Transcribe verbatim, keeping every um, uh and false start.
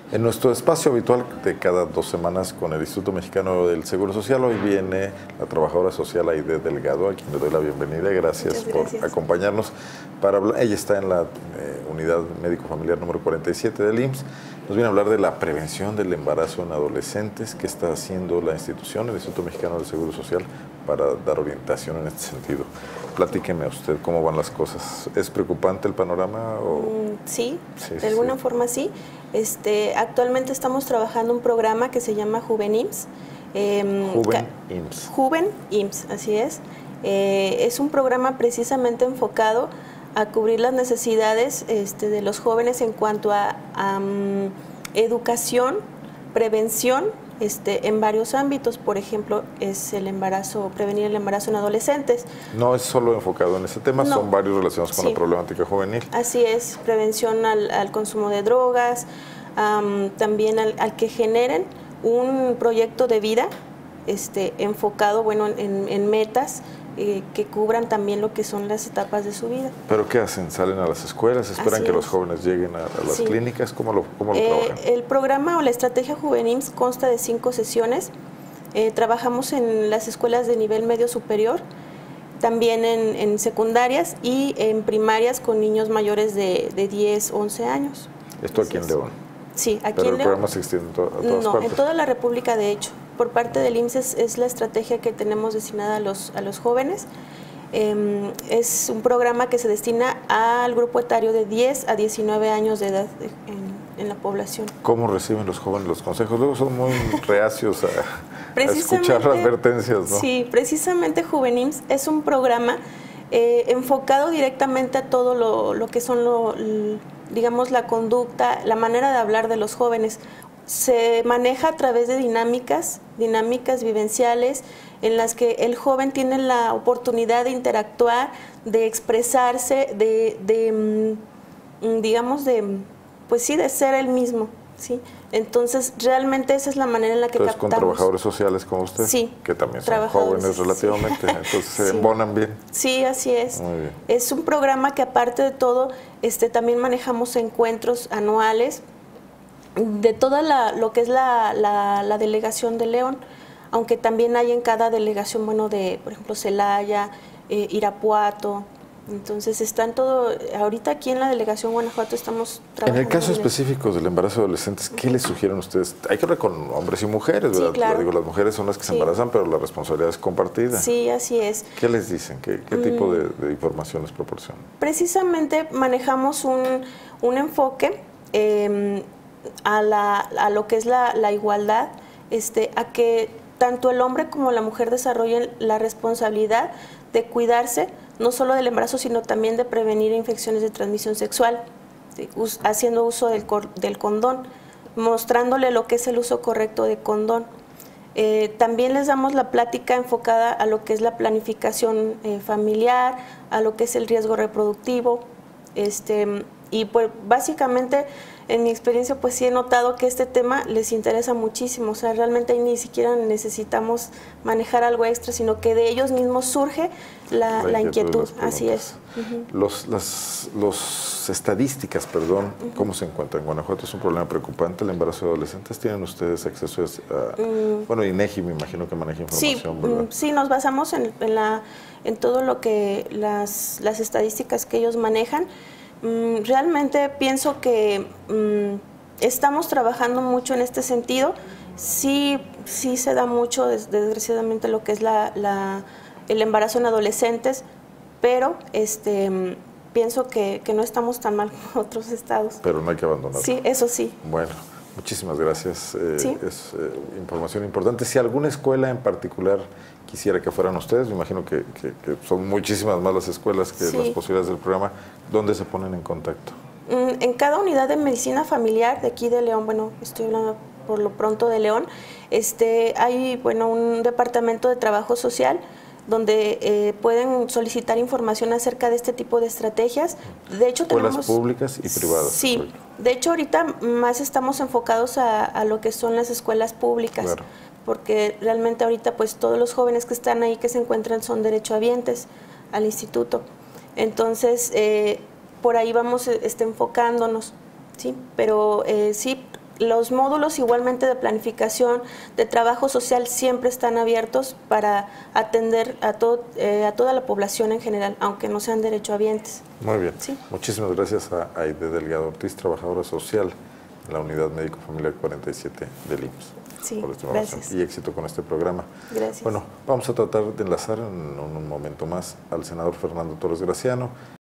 En nuestro espacio habitual de cada dos semanas con el Instituto Mexicano del Seguro Social, hoy viene la trabajadora social Aide Delgado, a quien le doy la bienvenida. Gracias, gracias. por acompañarnos. Para hablar, ella está en la eh, unidad médico-familiar número cuarenta y siete del I M S S. Nos viene a hablar de la prevención del embarazo en adolescentes, que está haciendo la institución, el Instituto Mexicano del Seguro Social, para dar orientación en este sentido. Platíqueme a usted cómo van las cosas. ¿Es preocupante el panorama? O? Mm, sí, sí, de alguna sí. forma sí. Este, actualmente estamos trabajando un programa que se llama Juven I M S S. Eh, Juven I M S S. Juven I M S S, así es. Eh, es un programa precisamente enfocado a cubrir las necesidades este, de los jóvenes en cuanto a, a um, educación, prevención, Este, en varios ámbitos. Por ejemplo, es el embarazo, prevenir el embarazo en adolescentes. No es solo enfocado en ese tema, no. son varios relacionados con sí. la problemática juvenil. Así es, prevención al, al consumo de drogas, um, también al, al que generen un proyecto de vida este, enfocado bueno, en, en metas eh, que cubran también lo que son las etapas de su vida. ¿Pero qué hacen? ¿Salen a las escuelas? ¿Esperan Así que es. los jóvenes lleguen a, a las sí. clínicas? ¿Cómo lo, cómo lo eh, trabajan? El programa o la estrategia Juven I M S S consta de cinco sesiones. Eh, trabajamos en las escuelas de nivel medio superior, también en, en secundarias y en primarias con niños mayores de, de diez, once años. ¿Esto aquí en León? Sí, aquí ¿Pero en el León. programa se extiende en to a todas no, partes? en toda la República, de hecho. Por parte del I M S S es la estrategia que tenemos destinada a los, a los jóvenes. Eh, es un programa que se destina al grupo etario de diez a diecinueve años de edad en, en la población. ¿Cómo reciben los jóvenes los consejos? Luego son muy reacios a, a escuchar las advertencias, ¿no? Sí, precisamente Juven I M S S es un programa eh, enfocado directamente a todo lo, lo que son, lo, digamos, la conducta, la manera de hablar de los jóvenes. Se maneja a través de dinámicas, dinámicas vivenciales, en las que el joven tiene la oportunidad de interactuar, de expresarse, de, de digamos, de, pues sí, de ser él mismo, ¿sí? Entonces, realmente esa es la manera en la que Entonces, captamos. ¿con trabajadores sociales como usted? Sí. Que también son jóvenes relativamente, sí. entonces se sí. embonan bien. Sí, así es. Muy bien. Es un programa que aparte de todo, este, también manejamos encuentros anuales de toda la, lo que es la, la, la delegación de León, aunque también hay en cada delegación, bueno, de, por ejemplo, Celaya, eh, Irapuato. Entonces están todo, ahorita aquí en la delegación Guanajuato estamos trabajando. En el caso específico del embarazo de adolescentes, ¿qué les sugieren ustedes? Hay que hablar con hombres y mujeres, ¿verdad? Sí, claro. Digo, las mujeres son las que se sí. embarazan, pero la responsabilidad es compartida. Sí, así es. ¿Qué les dicen? ¿Qué, qué mm. tipo de, de información les proporcionan? Precisamente manejamos un, un enfoque eh, a, la, a lo que es la, la igualdad, este, a que tanto el hombre como la mujer desarrollen la responsabilidad de cuidarse, no solo del embarazo, sino también de prevenir infecciones de transmisión sexual, ¿sí? Us, haciendo uso del, del condón, mostrándole lo que es el uso correcto de condón. Eh, también les damos la plática enfocada a lo que es la planificación eh, familiar, a lo que es el riesgo reproductivo, este, y pues básicamente en mi experiencia pues sí he notado que este tema les interesa muchísimo, o sea, realmente ni siquiera necesitamos manejar algo extra, sino que de ellos mismos surge la, la, la inquietud, así es. Uh-huh. Los, las los estadísticas, perdón, uh-huh. ¿cómo se encuentran? En Guanajuato es un problema preocupante el embarazo de adolescentes. ¿Tienen ustedes acceso a, uh, bueno, INEGI me imagino que maneja información, sí, ¿verdad? Sí, nos basamos en, en, la, en todo lo que las, las estadísticas que ellos manejan. Realmente pienso que um, estamos trabajando mucho en este sentido. Sí, sí se da mucho, desgraciadamente, lo que es la, la, el embarazo en adolescentes, pero este, pienso que, que no estamos tan mal como otros estados. Pero no hay que abandonarlo. Sí, eso sí. Bueno, muchísimas gracias. Eh, ¿Sí? Es eh, información importante. Si alguna escuela en particular quisiera que fueran ustedes, me imagino que, que, que son muchísimas más las escuelas que sí. las posibilidades del programa, ¿dónde se ponen en contacto? En cada unidad de medicina familiar de aquí de León, bueno, estoy hablando por lo pronto de León, este, hay bueno, un departamento de trabajo social donde eh, pueden solicitar información acerca de este tipo de estrategias. De hecho, escuelas tenemos, públicas y privadas. Sí, de hecho ahorita más estamos enfocados a, a lo que son las escuelas públicas. Claro. Porque realmente ahorita pues todos los jóvenes que están ahí que se encuentran son derechohabientes al instituto. Entonces, eh, por ahí vamos este, enfocándonos, ¿sí? Pero eh, sí, los módulos igualmente de planificación, de trabajo social, siempre están abiertos para atender a, todo, eh, a toda la población en general, aunque no sean derechohabientes. Muy bien. Sí. Muchísimas gracias a Aide Delgado Ortiz, trabajadora social en la Unidad Médico Familiar cuarenta y siete del I M S S. Sí, por esta información. gracias. Y éxito con este programa. Gracias. Bueno, vamos a tratar de enlazar en un momento más al senador Fernando Torres Graciano.